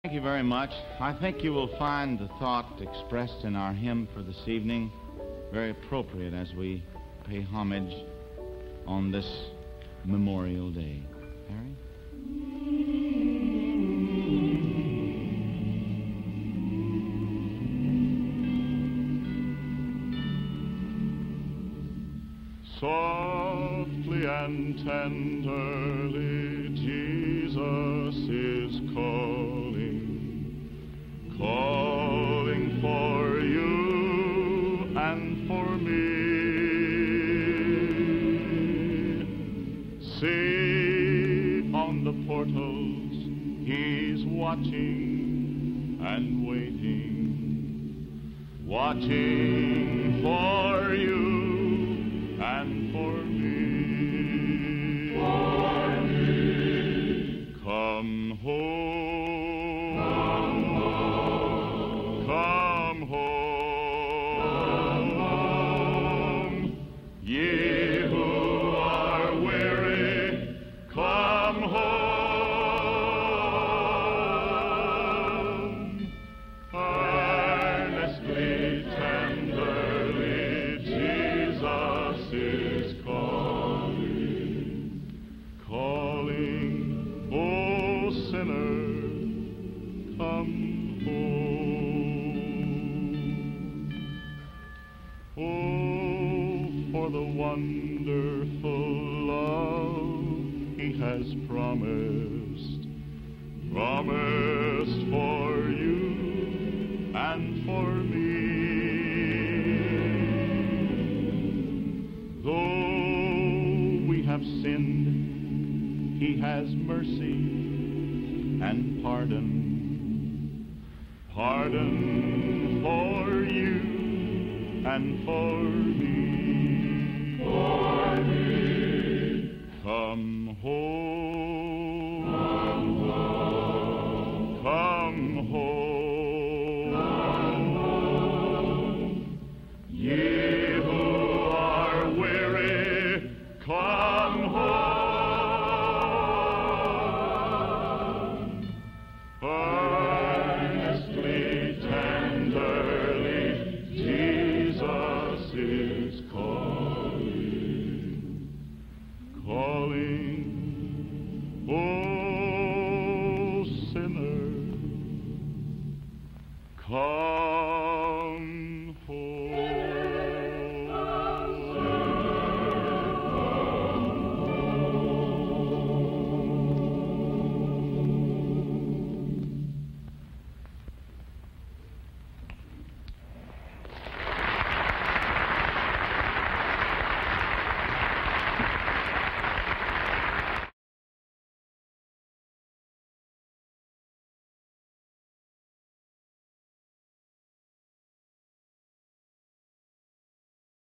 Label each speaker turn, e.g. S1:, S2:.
S1: Thank you very much. I think you will find the thought expressed in our hymn for this evening very appropriate as we pay homage on this Memorial Day. Harry?
S2: Softly and tenderly Jesus is calling for you and for me. See, on the portals he's watching and watching for you and for me. For me. Come home. Come home. Come home. Come home. Ye who are weary, come home. Earnestly, tenderly, Jesus is calling, oh sinner, come home. Oh, for the wonderful love he has promised for you and for me. Though we have sinned, he has mercy and pardon for you and for me. For me. Come home. Come home. Come home. Come home. Ye who are weary, come home. Earnestly, tenderly, Jesus is calling, oh sinner, come.